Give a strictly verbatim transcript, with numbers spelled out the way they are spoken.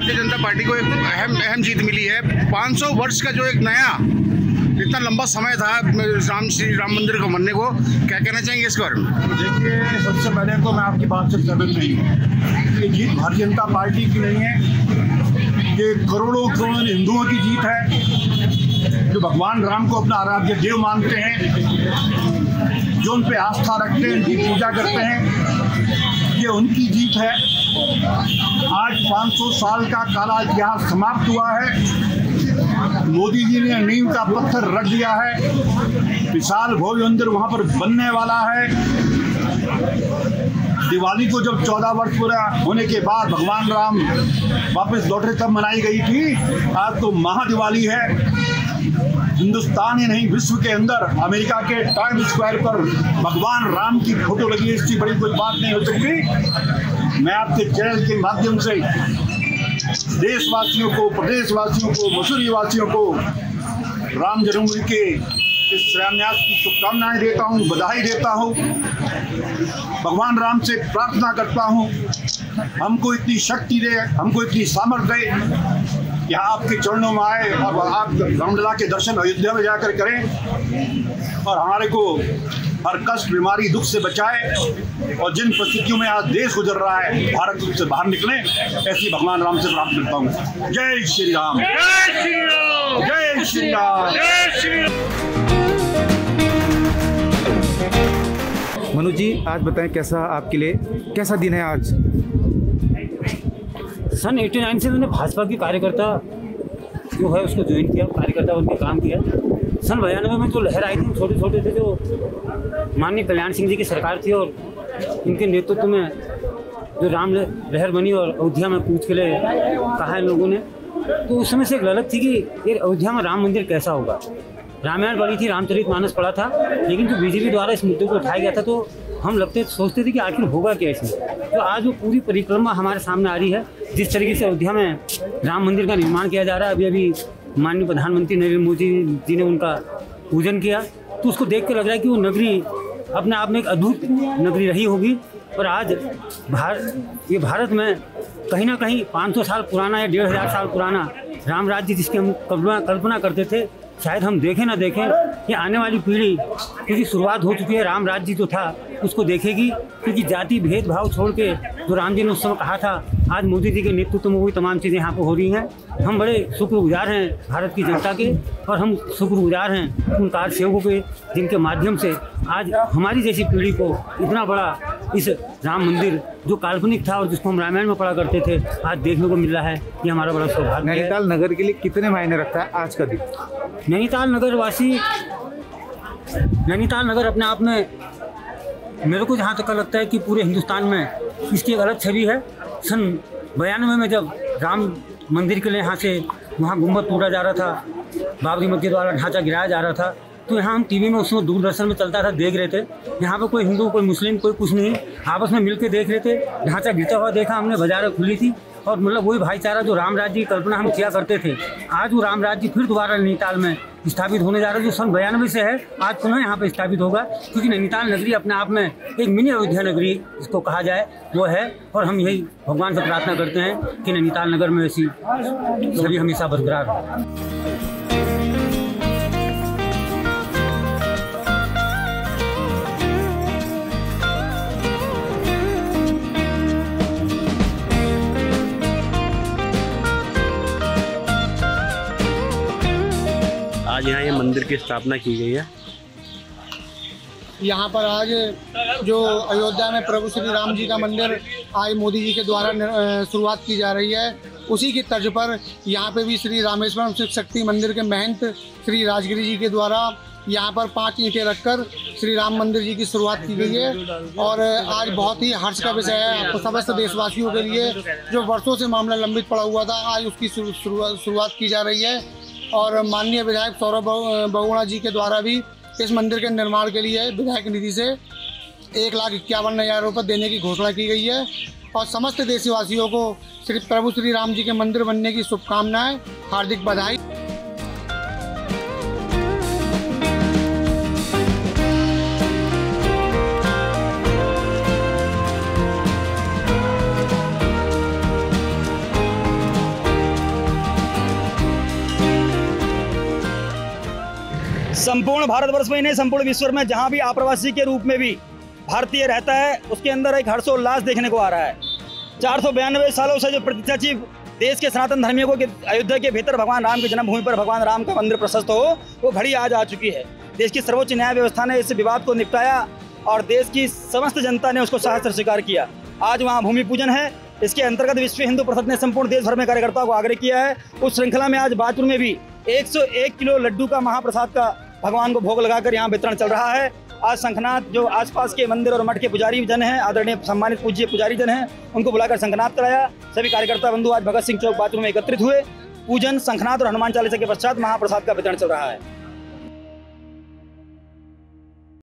Bharatiya Janata party को एक अहम अहम जीत मिली है। पाँच सौ वर्ष का जो एक नया इतना लंबा समय था राम श्री राम मंदिर को बनने को, क्या कहना चाहेंगे इस बारे में? देखिए, सबसे पहले तो मैं आपकी बात से सहमत नहीं हूँ। ये जीत भारतीय जनता पार्टी की नहीं है, ये करोड़ों करोड़ों हिंदुओं की जीत है जो भगवान राम को अपना आराध्य देव मानते हैं, जो उन पे आस्था रखते हैं, उनकी पूजा करते हैं। ये उनकी जीत है। आज पाँच सौ साल का काला इतिहास समाप्त हुआ है। मोदी जी ने नींव का पत्थर रख दिया है। विशाल भव्य मंदिर वहाँ पर बनने वाला है। दिवाली को जब चौदह वर्ष पूरा होने के बाद भगवान राम वापस लौटे तब मनाई गई थी। आज तो महादिवाली है। हिंदुस्तान ही नहीं, विश्व के अंदर अमेरिका के टाइम स्क्वायर पर भगवान राम की फोटो लगी है। इससे बड़ी कोई बात नहीं हो सकती। मैं आपके चैनल के माध्यम से देशवासियों को, प्रदेशवासियों को, मसूरी वासियों को राम जन्मभूमि के इस शिलान्यास की शुभकामनाएं देता हूं, बधाई देता हूं। भगवान राम से प्रार्थना करता हूं हमको इतनी शक्ति दे, हमको इतनी सामर्थ्य दे कि आपके चरणों में आए और आप रामलला के दर्शन अयोध्या में जाकर करें और हमारे को हर कष्ट, बीमारी, दुख से बचाए। और जिन परिस्थितियों में आज देश गुजर रहा है, भारत से बाहर निकले, ऐसी भगवान राम से प्राप्त करता हूँ। जय श्री राम, जय श्री राम, जय श्री राम, जय श्री राम। मनोज जी, आज बताएं कैसा आपके लिए कैसा दिन है आज? सन नवासी से मैंने भाजपा की कार्यकर्ता जो है उसको ज्वाइन किया, कार्यकर्ता उनके काम किया। सन बयानवे में जो लहर आई थी, छोटे छोटे थे, जो माननीय कल्याण सिंह जी की सरकार थी और इनके नेतृत्व में जो राम लहर बनी और अयोध्या में पूछ के लिए कहा है लोगों ने, तो उस समय से एक ललक थी कि ये अयोध्या में राम मंदिर कैसा होगा। रामायण पढ़ी थी, रामचरितमानस पढ़ा था, लेकिन जो बीजेपी द्वारा इस मुद्दे को उठाया गया था तो हम लगते सोचते थे कि आखिर होगा क्या इसमें। तो आज वो पूरी परिक्रमा हमारे सामने आ रही है। जिस तरीके से अयोध्या में राम मंदिर का निर्माण किया जा रहा है, अभी अभी माननीय प्रधानमंत्री नरेंद्र मोदी जी ने उनका पूजन किया, तो उसको देख कर लग रहा है कि वो नगरी अपने आप में एक अद्भुत नगरी रही होगी। और आज भारत ये भारत में कहीं ना कहीं पाँच सौ साल पुराना या डेढ़ हज़ार साल पुराना राम राज्य जिसकी हम कल्पना कल्पना करते थे, शायद हम देखें ना देखें, ये आने वाली पीढ़ी क्योंकि शुरुआत हो चुकी है, राम राज्य जो था उसको देखेगी। क्योंकि जाति भेदभाव छोड़ के जो राम जी ने उस समय कहा था, आज मोदी जी के नेतृत्व में वही तमाम चीज़ें यहाँ पर हो रही हैं। हम बड़े शुक्रगुजार हैं भारत की जनता के, और हम शुक्रगुजार हैं उन कार सेवकों के जिनके माध्यम से आज हमारी जैसी पीढ़ी को इतना बड़ा इस राम मंदिर जो काल्पनिक था और जिसको हम रामायण में पढ़ा करते थे, आज देखने को मिल रहा है। ये हमारा बड़ा सौभाग्य है। नैनीताल नगर के लिए कितने मायने रखता है आज का दिन? नैनीताल नगर वासी, नैनीताल नगर अपने आप में मेरे को जहाँ तक लगता है कि पूरे हिंदुस्तान में इसकी एक अलग छवि है। सन बयानवे में जब राम मंदिर के लिए यहाँ से वहाँ गुम्बद टूटा जा रहा था, बाबरी मस्जिद वाला ढांचा गिराया जा रहा था, तो यहाँ हम टीवी में उसमें दूरदर्शन में चलता था, देख रहे थे। यहाँ पे कोई हिंदू, कोई मुस्लिम, कोई कुछ नहीं, आपस में मिलकर देख रहे थे। ढांचा गिरता हुआ देखा हमने, बाजारें खुली थी, और मतलब वही भाईचारा जो राम राज्य की कल्पना हम किया करते थे, आज वो राम राज्य फिर दोबारा नैनीताल में स्थापित होने जा रहा है, जो सन बयानवे से है, आज पुनः यहाँ पे स्थापित होगा। क्योंकि नैनीताल नगरी अपने आप में एक मिनी अयोध्या नगरी इसको कहा जाए वो है, और हम यही भगवान से प्रार्थना करते हैं कि नैनीताल नगर में ऐसी छवि हमेशा बरकरार हो। आज यहाँ ये मंदिर की स्थापना की गई है। यहाँ पर आज जो अयोध्या में प्रभु श्री राम जी का मंदिर आज मोदी जी के द्वारा शुरुआत की जा रही है, उसी की तर्ज पर यहाँ पे भी श्री रामेश्वरम शिव शक्ति मंदिर के महंत श्री राजगिरी जी के द्वारा यहाँ पर पांच ईंटें रखकर श्री राम मंदिर जी की शुरुआत की गई है। और आज बहुत ही हर्ष का विषय है समस्त देशवासियों के लिए, जो वर्षों से मामला लंबित पड़ा हुआ था, आज उसकी शुरुआत की जा रही है। और माननीय विधायक सौरभ बहुगुणा जी के द्वारा भी इस मंदिर के निर्माण के लिए विधायक निधि से एक लाख इक्यावन हज़ार रुपये देने की घोषणा की गई है। और समस्त देशवासियों को श्री प्रभु श्री राम जी के मंदिर बनने की शुभकामनाएं, हार्दिक बधाई। संपूर्ण भारतवर्ष में नहीं, संपूर्ण विश्व में जहाँ भी आप्रवासी के रूप में भी भारतीय रहता है, उसके अंदर एक हर्षोल्लास देखने को आ रहा है। चार सौ बयानवे सालों से जो प्रतीक्षाची देश के सनातन धर्मियों को अयोध्या के भीतर भगवान राम की जन्मभूमि पर भगवान राम का मंदिर प्रशस्त हो, वो घड़ी आज आ चुकी है। देश की सर्वोच्च न्याय व्यवस्था ने इस विवाद को निपटाया और देश की समस्त जनता ने उसको साहस से स्वीकार किया। आज वहाँ भूमि पूजन है। इसके अंतर्गत विश्व हिंदू परिषद ने संपूर्ण देश भर में कार्यकर्ताओं को आग्रह किया है। उस श्रृंखला में आज बातपुर में भी एक सौ एक किलो लड्डू का महाप्रसाद का भगवान को भोग लगाकर यहाँ वितरण चल रहा है। आज शंखनाद जो आसपास के मंदिर और मठ के पुजारी जन हैं, आदरणीय सम्मानित पूज्य पुजारी जन हैं, उनको बुलाकर शंखनाद कराया। सभी कार्यकर्ता बंधु आज भगत सिंह चौक बातपुर में एकत्रित हुए। पूजन, शंखनाद और हनुमान चालीसा के पश्चात महाप्रसाद का वितरण चल रहा है।